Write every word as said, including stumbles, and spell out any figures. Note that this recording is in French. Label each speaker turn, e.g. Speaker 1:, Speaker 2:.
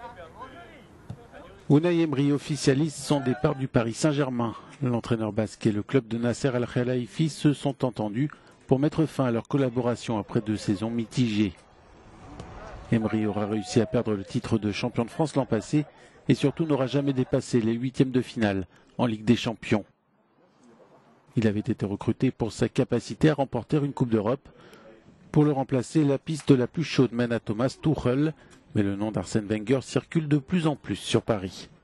Speaker 1: Unai Emery officialise son départ du Paris Saint-Germain. L'entraîneur basque et le club de Nasser Al-Khelaifi se sont entendus pour mettre fin à leur collaboration après deux saisons mitigées. Emery aura réussi à perdre le titre de champion de France l'an passé et surtout n'aura jamais dépassé les huitièmes de finale en Ligue des Champions. Il avait été recruté pour sa capacité à remporter une Coupe d'Europe. Pour le remplacer, la piste la plus chaude mène à Thomas Tuchel, mais le nom d'Arsène Wenger circule de plus en plus sur Paris.